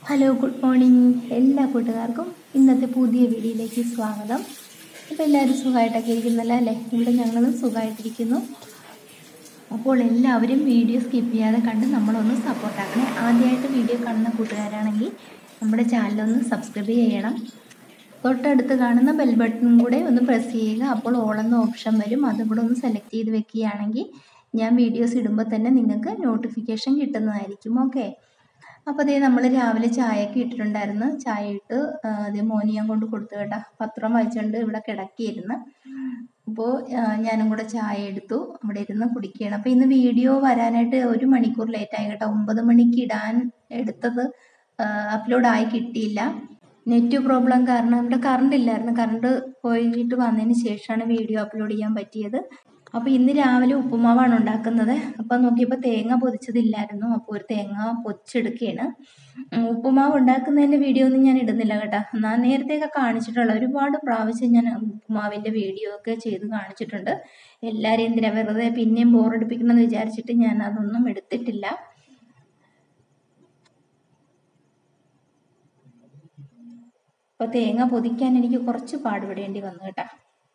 Hello, good morning എല്ലാ കൂട്ടുകാർക്കും ഇന്നത്തെ പുതിയ വീഡിയോയിലേക്ക് സ്വാഗതം. അപ്പോൾ എല്ലാവരും സുഖമായിട്ടൊക്കെ ഇരിക്കുന്നല്ലോ അല്ലേ? ഇവിടെ ഞങ്ങളും സുഖമായിട്ടിരിക്കുന്നു. അപ്പോൾ എല്ലാവരും വീഡിയോ സ്കിപ്പ് ചെയ്യാതെ കണ്ട് നമ്മളൊന്ന് സപ്പോർട്ടാക്കണേ. ആദ്യമായിട്ട് വീഡിയോ കാണുന്ന കൂട്ടുകാരാണെങ്കിൽ നമ്മുടെ ചാനലൊന്ന് സബ്സ്ക്രൈബ് ചെയ്യണം. തൊട്ടടുത്ത് കാണുന്ന ബെൽ ബട്ടൺ കൂടെ ഒന്ന് പ്രസ് ചെയ്യുക. അപ്പോൾ ഓൾ എന്ന ഓപ്ഷൻ വരും. അതും കൂടെ ഒന്ന് സെലക്ട് ചെയ്ത് വെക്കുകയാണെങ്കിൽ ഞാൻ വീഡിയോസ് ഇടുമ്പോൾ തന്നെ നിങ്ങൾക്ക് നോട്ടിഫിക്കേഷൻ കിട്ടുന്നതായിരിക്കും. ഓക്കെ. അപ്പോൾ അതേ നമ്മൾ രാവിലെ ചായയൊക്കെ ഇട്ടിട്ടുണ്ടായിരുന്നു. ചായ ഇട്ട് അതേ മോന് ഞാൻ കൊണ്ട് കൊടുത്തു കേട്ടോ. പത്രം വായിച്ചുകൊണ്ട് ഇവിടെ കിടക്കിയിരുന്നു. അപ്പോൾ ഞാനും കൂടെ ചായ എടുത്തു, അവിടെ ഇരുന്ന് കുടിക്കുകയാണ്. അപ്പോൾ ഇന്ന് വീഡിയോ വരാനായിട്ട് 1 മണിക്കൂർ ലേറ്റായി കേട്ടോ. 9 മണിക്ക് ഇടാൻ എടുത്തത് അപ്ലോഡായി കിട്ടിയില്ല. നെറ്റ് പ്രോബ്ലം കാരണം ഇവിടെ കറണ്ട് ഇല്ലായിരുന്നു. കറണ്ട് പോയിട്ട് വന്നതിന് ശേഷമാണ് വീഡിയോ അപ്ലോഡ് ചെയ്യാൻ പറ്റിയത്. അപ്പോൾ ഇന്ന് രാവിലെ ഉപ്പുമാവാണ് ഉണ്ടാക്കുന്നത്. അപ്പോൾ നോക്കിയപ്പോൾ തേങ്ങ പൊതിച്ചതില്ലായിരുന്നു. അപ്പോൾ ഒരു തേങ്ങ പൊതിച്ചെടുക്കുകയാണ്. ഉപ്പുമാവ് ഉണ്ടാക്കുന്നതിൻ്റെ വീഡിയോ ഒന്നും ഞാൻ ഇടുന്നില്ല കേട്ടോ. ഞാൻ നേരത്തെയൊക്കെ കാണിച്ചിട്ടുള്ള ഒരുപാട് പ്രാവശ്യം ഞാൻ ഉപ്പുമാവിൻ്റെ വീഡിയോ ഒക്കെ ചെയ്ത് കാണിച്ചിട്ടുണ്ട്. എല്ലാവരും എന്തിനാ വെറുതെ പിന്നെയും ബോറടിപ്പിക്കണമെന്ന് വിചാരിച്ചിട്ട് ഞാൻ അതൊന്നും എടുത്തിട്ടില്ല. അപ്പോൾ തേങ്ങ പൊതിക്കാൻ എനിക്ക് കുറച്ച് പാടുപെടേണ്ടി വന്നു കേട്ടോ.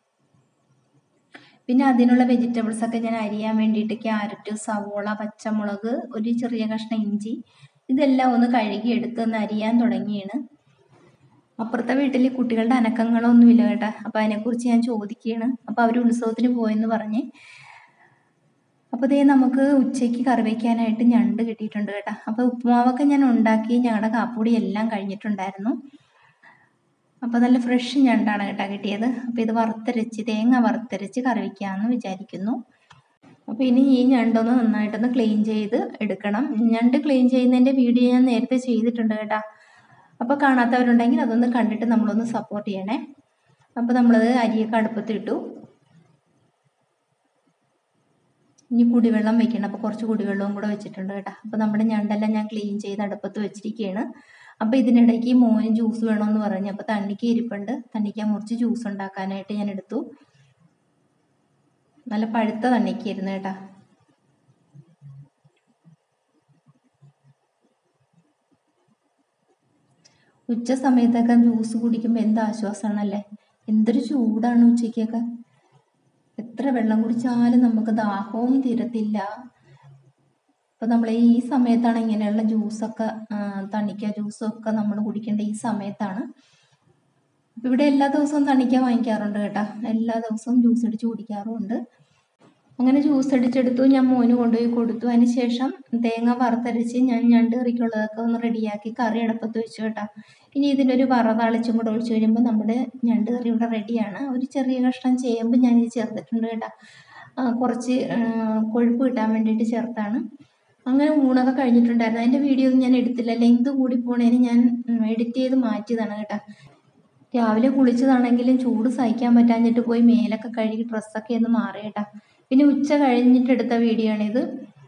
പിന്നെ അതിനുള്ള വെജിറ്റബിൾസ് ഒക്കെ ഞാൻ അരിയാൻ വേണ്ടിയിട്ട് ക്യാരറ്റ്, സവോള, പച്ചമുളക്, ഒരു ചെറിയ കഷ്ണം ഇഞ്ചി ഇതെല്ലാം ഒന്ന് കഴുകി എടുത്ത് ഒന്ന് അരിയാൻ തുടങ്ങിയാണ്. അപ്പുറത്തെ വീട്ടിൽ കുട്ടികളുടെ അനക്കങ്ങളൊന്നുമില്ല കേട്ടോ. അപ്പോൾ അതിനെക്കുറിച്ച് ഞാൻ ചോദിക്കുകയാണ്. അപ്പോൾ അവർ ഉത്സവത്തിന് പോയെന്ന് പറഞ്ഞ്. അപ്പോൾ ഇതേ നമുക്ക് ഉച്ചയ്ക്ക് കറി വയ്ക്കാനായിട്ട് ഞണ്ട് കിട്ടിയിട്ടുണ്ട് കേട്ടോ. അപ്പോൾ ഉപ്പുമാവൊക്കെ ഞാൻ ഉണ്ടാക്കി ഞങ്ങളുടെ കാപ്പുടി എല്ലാം കഴിഞ്ഞിട്ടുണ്ടായിരുന്നു. അപ്പോൾ നല്ല ഫ്രഷ് ഞണ്ടാണ് കേട്ടോ കിട്ടിയത്. അപ്പോൾ ഇത് തേങ്ങ വറുത്തരച്ച് കറി വയ്ക്കാമെന്ന് വിചാരിക്കുന്നു. അപ്പോൾ ഇനി ഈ ഞണ്ടൊന്ന് നന്നായിട്ടൊന്ന് ക്ലീൻ ചെയ്ത് എടുക്കണം. ഞണ്ട് ക്ലീൻ ചെയ്യുന്നതിൻ്റെ വീഡിയോ ഞാൻ നേരത്തെ ചെയ്തിട്ടുണ്ട് കേട്ടോ. അപ്പോൾ കാണാത്തവരുണ്ടെങ്കിൽ അതൊന്ന് കണ്ടിട്ട് നമ്മളൊന്ന് സപ്പോർട്ട് ചെയ്യണേ. അപ്പോൾ നമ്മളത് അരിയൊക്കെ അടുപ്പത്തിട്ടു. ഇനി കുടിവെള്ളം വെക്കണം. അപ്പോൾ കുറച്ച് കുടിവെള്ളവും കൂടെ വെച്ചിട്ടുണ്ട് കേട്ടോ. അപ്പോൾ നമ്മുടെ ഞണ്ടെല്ലാം ഞാൻ ക്ലീൻ ചെയ്ത് അടുപ്പത്ത് വെച്ചിരിക്കുകയാണ്. അപ്പോൾ ഇതിനിടയ്ക്ക് മോന് ജ്യൂസ് വേണമെന്ന് പറഞ്ഞു. അപ്പോൾ തണ്ണിക്ക് ഇരിപ്പുണ്ട്. തണ്ണിക്കാൻ മുറിച്ച് ജ്യൂസ് ഉണ്ടാക്കാനായിട്ട് ഞാൻ എടുത്തു. നല്ല പഴുത്ത തണ്ണിക്കായിരുന്നു കേട്ടോ. ഉച്ച സമയത്തൊക്കെ ജ്യൂസ് കുടിക്കുമ്പോൾ എന്ത് ആശ്വാസമാണല്ലേ. എന്തൊരു ചൂടാണ് ഉച്ചയ്ക്കൊക്കെ. എത്ര വെള്ളം കുടിച്ചാലും നമുക്ക് ദാഹവും തീരത്തില്ല. അപ്പോൾ നമ്മൾ ഈ സമയത്താണ് ഇങ്ങനെയുള്ള ജ്യൂസൊക്കെ തണ്ണിക്ക ജ്യൂസൊക്കെ നമ്മൾ കുടിക്കേണ്ട ഈ സമയത്താണ്. അപ്പോൾ ഇവിടെ എല്ലാ ദിവസവും തണ്ണിക്ക വാങ്ങിക്കാറുണ്ട് കേട്ടോ. എല്ലാ ദിവസവും ജ്യൂസ് അടിച്ച് കുടിക്കാറുമുണ്ട്. അങ്ങനെ ജ്യൂസ് അടിച്ചെടുത്തു. ഞാൻ മോന് കൊണ്ടുപോയി കൊടുത്തു. അതിന് ശേഷം തേങ്ങ വറുത്തരച്ച് ഞാൻ ഞണ്ട് കറിക്കുള്ളതൊക്കെ ഒന്ന് റെഡിയാക്കി കറി അടുപ്പത്ത് വെച്ചു കേട്ടോ. ഇനി ഇതിനൊരു താളിച്ചും കൂടെ ഒഴിച്ച് കഴിയുമ്പോൾ നമ്മുടെ ഞണ്ട് കറി ഇവിടെ റെഡിയാണ്. ഒരു ചെറിയ കഷ്ണം ചേമ്പ് ഞാൻ ഇത് ചേർത്തിട്ടുണ്ട് കേട്ടോ. കുറച്ച് കൊഴുപ്പ് കിട്ടാൻ വേണ്ടിയിട്ട് ചേർത്താണ്. അങ്ങനെ ഊണൊക്കെ കഴിഞ്ഞിട്ടുണ്ടായിരുന്നു. അതിൻ്റെ വീഡിയോ ഒന്നും ഞാൻ എടുത്തില്ല. ലെങ്ത് കൂടി പോണേന് ഞാൻ എഡിറ്റ് ചെയ്ത് മാറ്റിയതാണ് കേട്ടോ. രാവിലെ കുളിച്ചതാണെങ്കിലും ചൂട് സഹിക്കാൻ പറ്റാഞ്ഞിട്ട് പോയി മേലൊക്കെ കഴുകി ഡ്രസ്സൊക്കെ ഒന്ന് മാറി കേട്ടോ. പിന്നെ ഉച്ച കഴിഞ്ഞിട്ട് എടുത്ത വീഡിയോ ആണിത്.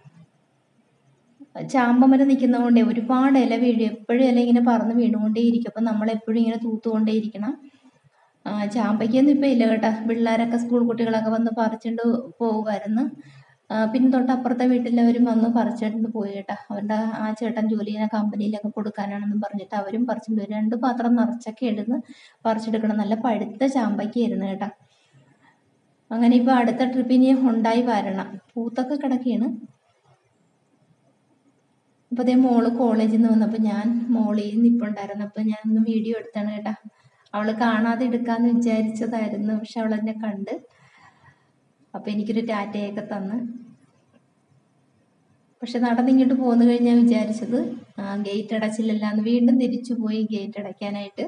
ചാമ്പമര നിൽക്കുന്നതുകൊണ്ടേ ഒരുപാട് ഇല വീഴും. എപ്പോഴും ഇല ഇങ്ങനെ പറന്ന് വീണുകൊണ്ടേയിരിക്കും. അപ്പം നമ്മളെപ്പോഴും ഇങ്ങനെ തൂത്തുകൊണ്ടേയിരിക്കണം. ചാമ്പയ്ക്കൊന്നും ഇപ്പം ഇല്ല കേട്ടോ. പിള്ളേരൊക്കെ സ്കൂൾ കുട്ടികളൊക്കെ വന്ന് പറിച്ചുകൊണ്ട് പോകുമായിരുന്നു. പിന്നെ തൊട്ടപ്പുറത്തെ വീട്ടിലവരും വന്ന് പറിച്ചിട്ട് പോയി കേട്ടോ. അവരുടെ ആ ചേട്ടൻ ജോലി ചെയ്യുന്ന കമ്പനിയിലൊക്കെ കൊടുക്കാനാണെന്നും പറഞ്ഞിട്ട് അവരും പറിച്ചിട്ട് വരും. 2 പാത്രം നിറച്ചൊക്കെ എടുന്ന് പറിച്ചെടുക്കണം. നല്ല പഴുത്ത ചാമ്പയ്ക്കായിരുന്നു കേട്ടോ. അങ്ങനെ ഇപ്പോൾ അടുത്ത ട്രിപ്പിന് ഉണ്ടായി വരണം. പൂത്തൊക്കെ കിടക്കുകയാണ്. അപ്പോൾ അതേ മോള് കോളേജിൽ നിന്ന് വന്നപ്പോൾ ഞാൻ മോളിൽ നിൽപ്പുണ്ടായിരുന്നു. അപ്പോൾ ഞാനൊന്ന് വീഡിയോ എടുത്താണ് കേട്ടോ. അവൾ കാണാതെ എടുക്കാമെന്ന് വിചാരിച്ചതായിരുന്നു. പക്ഷെ അവളെന്നെ കണ്ട്. അപ്പോൾ എനിക്കൊരു ടാറ്റയൊക്കെ തന്ന്. പക്ഷെ നടന്നിങ്ങോട്ട് പോന്നു കഴിഞ്ഞാൽ വിചാരിച്ചത് ഗേറ്റ് അടച്ചില്ലല്ലോ എന്ന്. വീണ്ടും തിരിച്ചു പോയി ഗേറ്റ് അടയ്ക്കാനായിട്ട്.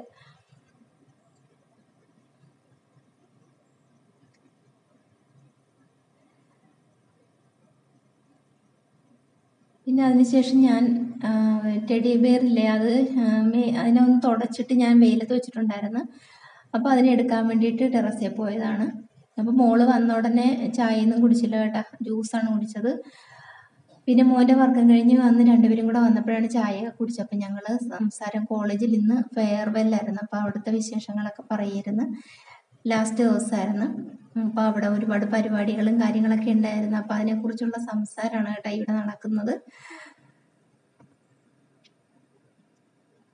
പിന്നെ അതിനുശേഷം ഞാൻ ടെഡി ബെയറില്ലേ അത് അതിനെ ഒന്ന് തുടച്ചിട്ട് ഞാൻ വെയിലത്ത് വെച്ചിട്ടുണ്ടായിരുന്നു. അപ്പോൾ അതിനെ എടുക്കാൻ വേണ്ടിയിട്ട് ടെറസിൽ പോയതാണ്. അപ്പോൾ മോള് വന്ന ഉടനെ ചായയൊന്നും കുടിച്ചില്ല കേട്ടോ. ജ്യൂസാണ് കുടിച്ചത്. പിന്നെ മോൻ്റെ വർക്കം കഴിഞ്ഞ് വന്ന് 2 പേരും കൂടെ വന്നപ്പോഴാണ് ചായയൊക്കെ കുടിച്ചത്. അപ്പം ഞങ്ങൾ സംസാരം കോളേജിൽ ഇന്ന് ഫെയർവെല്ലായിരുന്നു. അപ്പോൾ അവിടുത്തെ വിശേഷങ്ങളൊക്കെ പറയായിരുന്നു. ലാസ്റ്റ് ദിവസമായിരുന്നു. അപ്പോൾ അവിടെ ഒരുപാട് പരിപാടികളും കാര്യങ്ങളൊക്കെ ഉണ്ടായിരുന്നു. അപ്പോൾ അതിനെക്കുറിച്ചുള്ള സംസാരമാണ് കേട്ടോ ഇവിടെ നടക്കുന്നത്.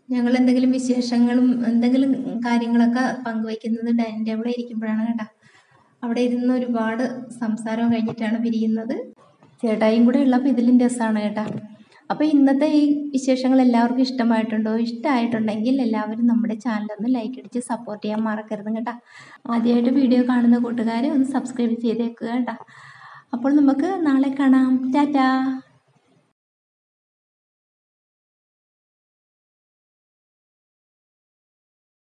ഞങ്ങൾ എന്തെങ്കിലും വിശേഷങ്ങളും എന്തെങ്കിലും കാര്യങ്ങളൊക്കെ പങ്കുവയ്ക്കുന്നത് ഡൈനിങ് ടേബിളിൽ ഇരിക്കുമ്പോഴാണ് കേട്ടോ. അവിടെ ഇരുന്ന് ഒരുപാട് സംസാരം കഴിഞ്ഞിട്ടാണ് പിരിയുന്നത്. ചേട്ടായും കൂടെ ഉള്ളപ്പോൾ ഇതിലും രസമാണ് കേട്ടോ. അപ്പോൾ ഇന്നത്തെ ഈ വിശേഷങ്ങൾ എല്ലാവർക്കും ഇഷ്ടമായിട്ടുണ്ടോ? ഇഷ്ടമായിട്ടുണ്ടെങ്കിൽ എല്ലാവരും നമ്മുടെ ചാനലൊന്ന് ലൈക്ക് അടിച്ച് സപ്പോർട്ട് ചെയ്യാൻ മറക്കരുത് കേട്ടോ. ആദ്യമായിട്ട് വീഡിയോ കാണുന്ന കൂട്ടുകാരെ ഒന്ന് സബ്സ്ക്രൈബ് ചെയ്തേക്കുക കേട്ടോ. അപ്പോൾ നമുക്ക് നാളെ കാണാം. ടാറ്റാ.